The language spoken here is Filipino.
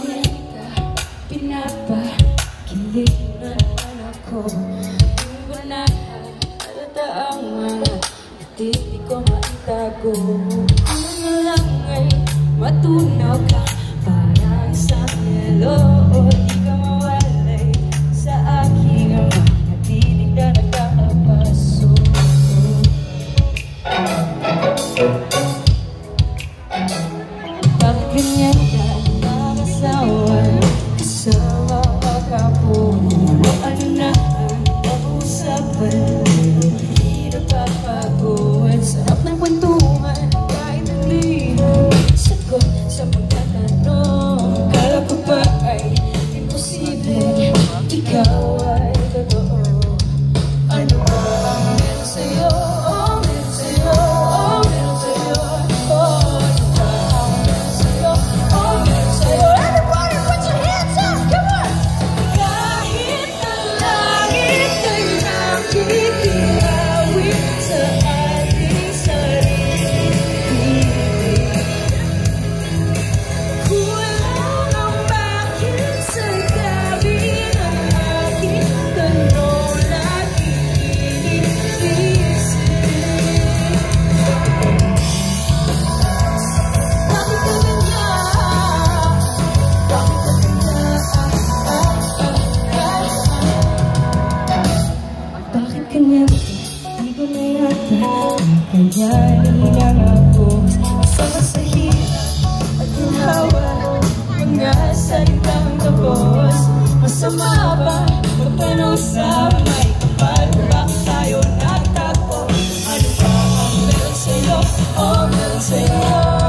ganyan ka, pinapakilig na ako. Hindi ko na halata ang mga di ko maitago. Ano na lang ay matunaw ka, parang sa yelo. Di ka mawalay sa aking mga titig na nagkakapaso. Bakit ganyan ka nakasawa? Kasama ka po. Ano na ang pag-uusapan? Hindi napapago. Ang sarap ng kwentuhan kahit hindi sagot sa pagtatanong. Kala ko ba ay imposible? Ikaw ay totoo. Ano ba ang meron sa'yo? Oh, meron sa'yo. Oh, meron sa'yo. Oh, ano ba ang meron sa'yo? Oh, meron sa'yo. Everybody put your hands up! Come on! Kahit na langit ay nakikilawin sa ating sarili. Kulang ang bakit sa gabi ng aking tanong lagi iniisip. Bakit ka ganyan? Bakit ka ganyan? Bakit ganyan? Di ko na yata kayanin ang ako. Kasama sa hirap at ginhawa, mga salitang tapos. Masama ba magtanong sa may kapal? Bakit tayo nagtagpo? Ano ba ang meron sa'yo? Oh, meron sa'yo.